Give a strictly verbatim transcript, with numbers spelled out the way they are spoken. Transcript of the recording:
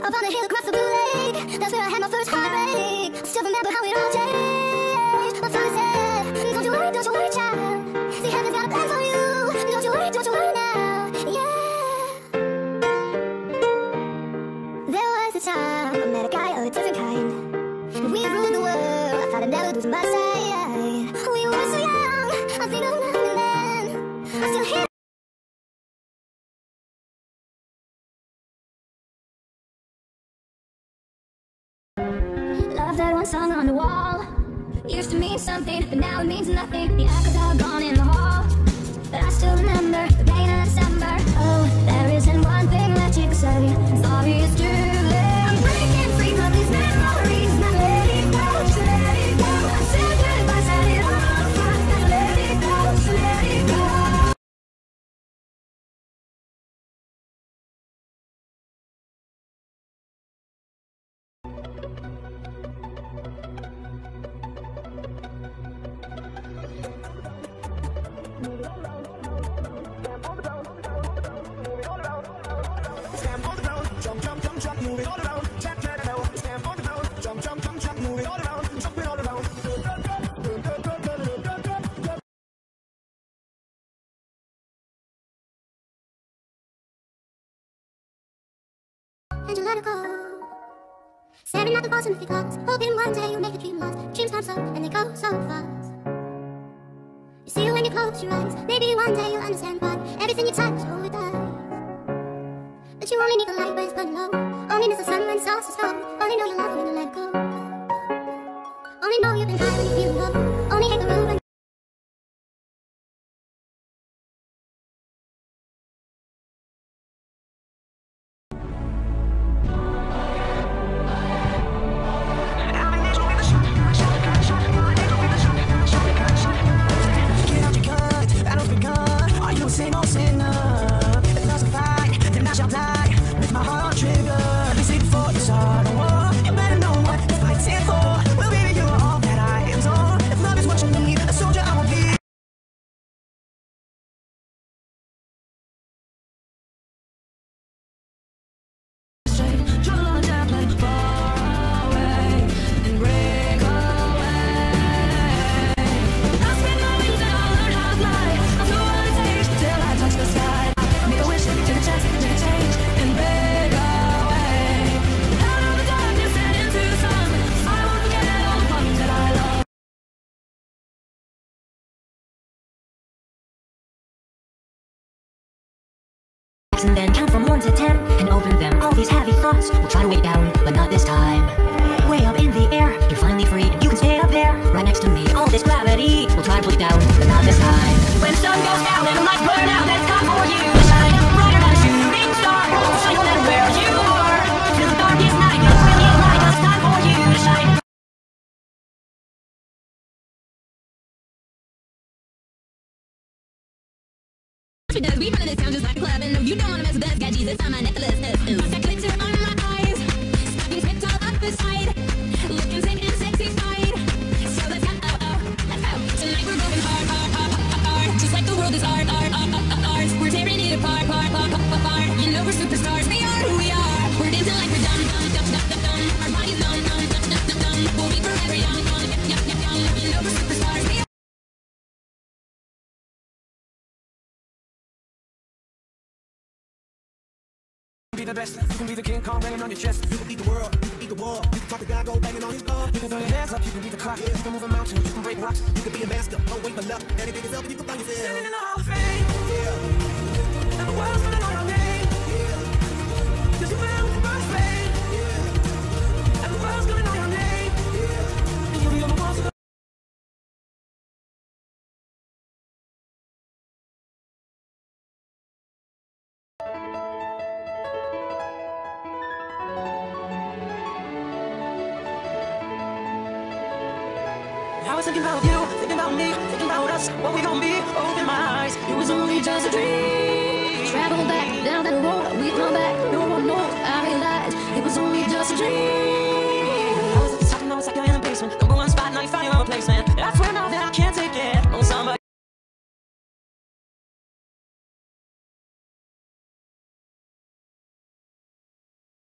Up on the hill across the blue lake, that's where I had my first heartbreak. I still remember how it all changed. My father said, don't you worry, don't you worry, child. See, heaven's got a plan for you. Don't you worry, don't you worry now. Yeah. There was a time I met a guy of a different kind. We ruled the world, I thought I'd never lose my sight. We were so young, I think of now and then. I still hear love that one song on the wall. It used to mean something, but now it means nothing. The echoes are gone in the hall, but I still remember the rain of December. Oh, there isn't one thing that you can say. Sorry, it's too late. I'm breaking free from these memories. Now let it go, so let it go. I said goodbye, said it all. Now let it go, so let it go. And you let it go, staring at the walls and the clouds, hoping one day you'll make a dream last. Dreams come slow and they go so fast. You see it when you close your eyes. Maybe one day you'll understand why everything you touch, oh it dies. But you only need the light when it's burning low. Only miss the sun when the stars are slow. Only know you love when you let go. Only know you've been high when you're feeling low. Only hate the road when and then count from one to ten and open them. All these heavy thoughts will try to weigh down, but not this time. Way up in the air, you're finally free, and you can stay up there, right next to me. All this gravity will try to pull you down, but not this time. When the sun goes down and the lights burn out, then it's time for you to shine brighter than a shooting star. Shine no matter where you are. Through the darkest night, you'll brilliant light. It's time for you to shine. Because we run in this town just like a club, and no, you don't wanna mess with us. Got Jesus on my necklace. Uh, uh. That glitter on my eyes, stockings hipped all up the side, looking sick and sexy side. So let's go, oh oh, let's go. Tonight we're going hard, hard, hard, hard, hard. Just like the world is art, art, art, art, art, art. We're tearing it apart, apart, apart, apart, apart. You know we're superstars. We are who we are. We're dancing like we're dumb, dumb, dumb, dumb, dumb, dumb. Our bodies numb, numb, dumb, dumb, dumb, dumb. We'll be forever young, young, young, young, young. You know we're superstars. We are. Be the best, you can be the King Kong banging on your chest. You can beat the world, beat the wall. You can talk the guy, go banging on his car. You can throw your hands up, you can beat the clock. You can move a mountain, you can break rocks. You can be a master, don't wait for luck. Anything is up, you can find yourself. Standing in the Hall of Fame, yeah. And the world's gonna know your name, yeah. Cause you ran with the first fame, yeah. And the world's gonna know your name, yeah. And you'll be on the walls of the I was thinking about you, thinking about me, thinking about us, what we gon' be. Open my eyes, it was only just a dream. Travel back down that road, we come back. No one knows. I realized it was only just a dream.